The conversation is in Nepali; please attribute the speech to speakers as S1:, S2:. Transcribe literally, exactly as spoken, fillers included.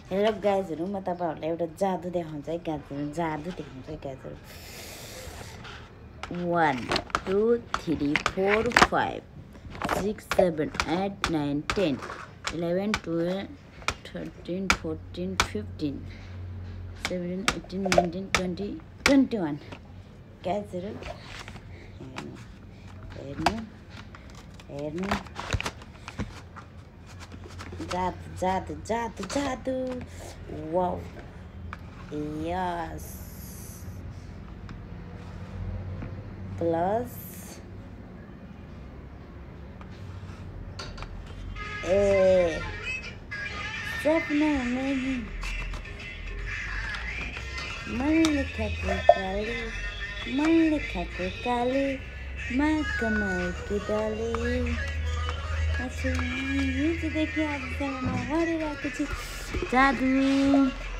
S1: हेलो गाइजहरू, म तपाईँहरूलाई एउटा जादु देखाउँछु है गाइजहरू। जादु देखाउँछु है गाइजहरू। One two three four five six seven eight nine ten eleven twelve thirteen fourteen fifteen seventeen eighteen nineteen twenty twenty one गाइजहरू हेर्नु हेर्नु हेर्नु जादु जादु जादु जादु वाउ यस प्लस ए सपना नहीं मन लिखा को काली मन लिखा को काली माँ कमल की डाली अच्छा ये तो देखिए आप जादू